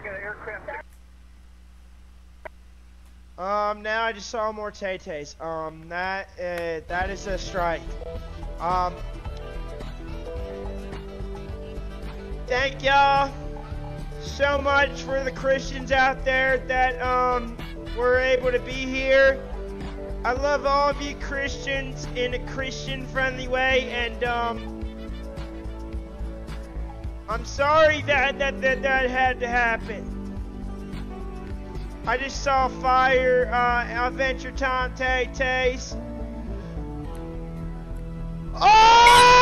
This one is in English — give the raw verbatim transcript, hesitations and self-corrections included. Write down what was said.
got an aircraft. Um, now I just saw more Tay-Tays. Um, that, uh, that is a strike. Um, thank y'all so much for the Christians out there that, um, were able to be here. I love all of you Christians in a Christian-friendly way, and, um, I'm sorry that, that, that, that had to happen. I just saw fire, uh, Adventure Time Tay-Tays. Oh!